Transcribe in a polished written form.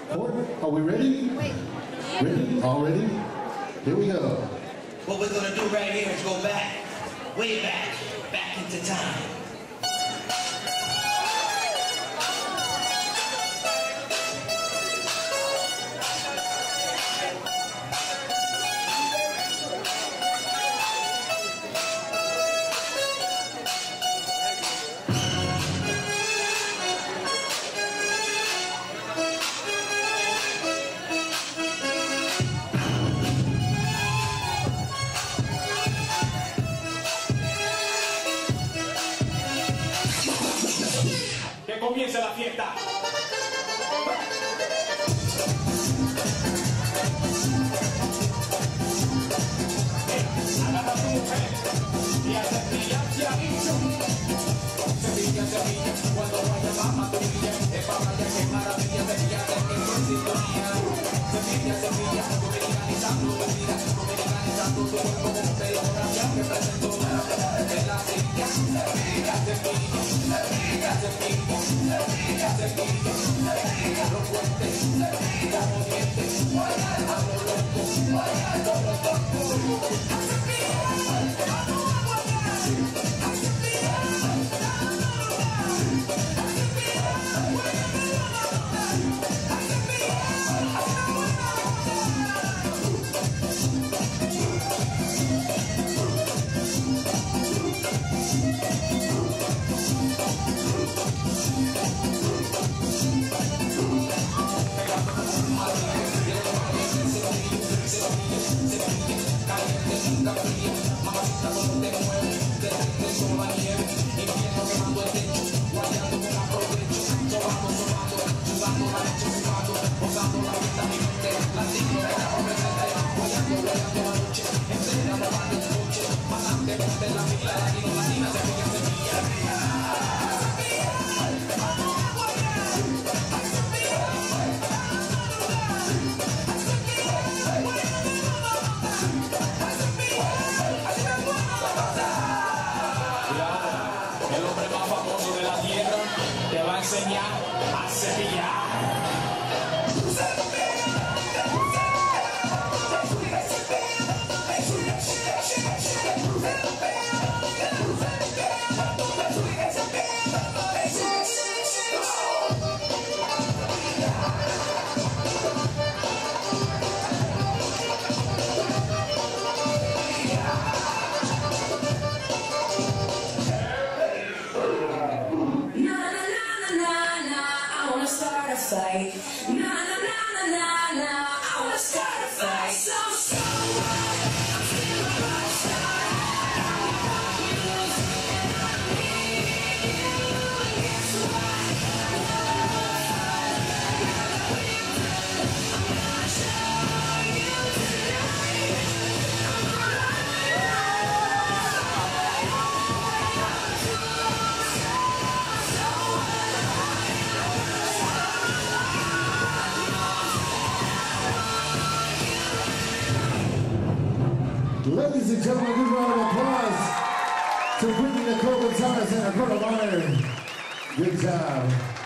Are we ready? Wait. Ready? All ready? Here we go. What we're gonna do right here is go back, way back into time. Que comience la fiesta. Agarra a tu mujer y a cepillar se ha dicho. Cepilla, cepilla, cuando vaya mamá tuya, es para vaya que maravilla, cepilla, que en sintonía. Cepilla, cepilla, dominicanizando tu vida, dominicanizando tu cuerpo con coreografía que presentó en la silla. Cepilla, cepilla, cepilla, cepilla, cepilla, los fuertes, como dientes, a lo loco, mamacita cuando te mueves, te derrites como la nieve, infierno quemando el techo, guayando con aprovecho, sobando, sudando la noche, sudando, gozando la vida, mi mente, la digno de la presente, guayando la noche, entera robando el coche, pasante, ponte en la fila, latina, cepilla, cepilla. El hombre más famoso de la tierra te va a enseñar a cepillar. Fight. Na na na na na na. I wanna start a fight. So what? I'm feeling my shot. Guess what? I'm gonna show you tonight. Ladies and gentlemen, give a round of applause to Brittany Nicole Gonzalez and her court of honor. Good job.